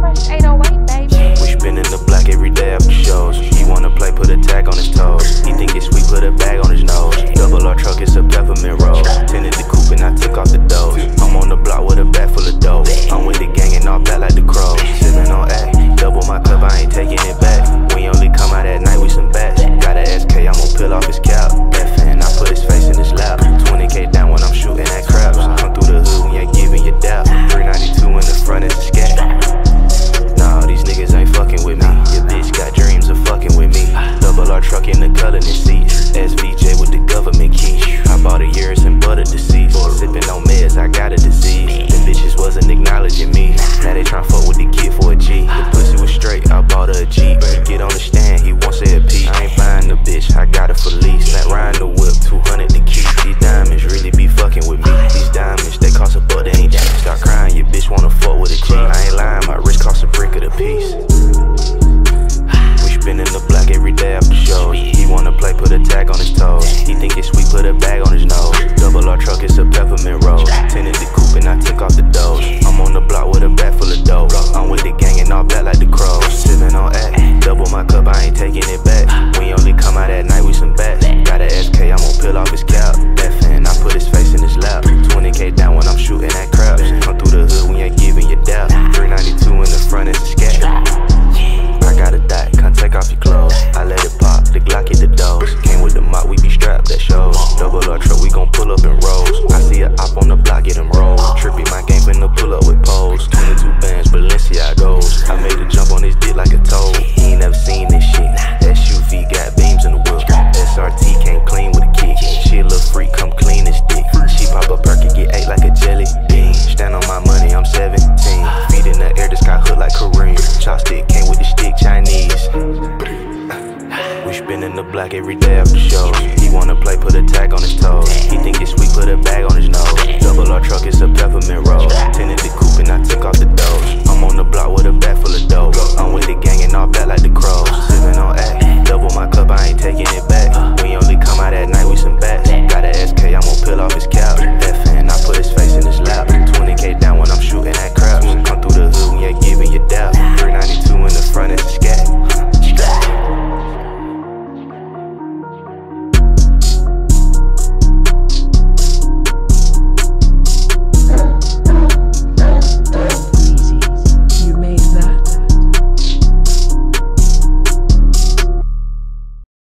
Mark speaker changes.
Speaker 1: fresh 808, baby.
Speaker 2: We spinnin' the block every day after shows. He wanna play, put a tag on his toes. He think it's sweet, put a bag on his nose. Double R truck, it's a peppermint roll. Tinted the coupe and I took off the doors. I'm on the block with a bag full of dough. I'm with the gang and all black like the crows. Sippin' on A, double my cup, I ain't taking it back. We only come out at night with some bats. Got a SK, I'm gon' peel off his cap. FN, I put his face in his lap. 20K down when I'm shooting at crabs. Come through the hood when you're giving your dap. 392 in the front, it's a scat. Nah, these niggas ain't fucking with me. Your bitch got dreams of fucking with me. Double R truck in the coloring seats. SVJ with the government key. I bought a years and butter deceased. Sipping on meds, I got a disease. The bitches wasn't acknowledging me. Now they tryna fuck with the kid for a G. The pussy was straight, I bought her a Jeep. He get on the stand, he wants a piece. I ain't buying the bitch, I got her for lease. Not riding the whip, 200 to keep. These diamonds really be fucking with me. These diamonds, they cost a buck, they ain't cheap. Start crying, your bitch wanna fuck with a G. I ain't lying, my wrist cost a brick of the piece. We spinnin' the block every day after shows. He wanna play, put a tag on his toes. He think it's sweet, put a bag on his nose. Double R truck, it's a peppermint roll. Tinted the coupe and I took off the doors. I'm on the block with a bag full of dough. I'm with the gang and all black like the crows. Sippin' on A, double my cup, I ain't taking it back. We only come out at night with some bats. Got a SK, I'm gon' peel off his cap. FN, I put his face in his lap. 20K down when I'm shooting at crabs. Come through the hood when you're giving your dap. 392 in the front, it's a scat. I got a dot, can't take off your clothes. I let it pop, the Glock hit the doors. Came with the mop, we be strapped, that shows. Double R truck, we gon' pull up in rows. I see a op on the block, get him rolled. Trippy, my gang finna pull up with poles. 22 bands, Balenciagos. I made a jump on his dick like a toad. He ain't never seen this shit. SUV got beams in the whip. SRT came clean with a kick. She a little freak, come clean this dick. She pop a perk and get ate like a jelly bean. Stand on my money, I'm 17. Feet in the air, the sky hood like Kareem. Chopstick came with the stick, Chinese. We spinnin' the block every day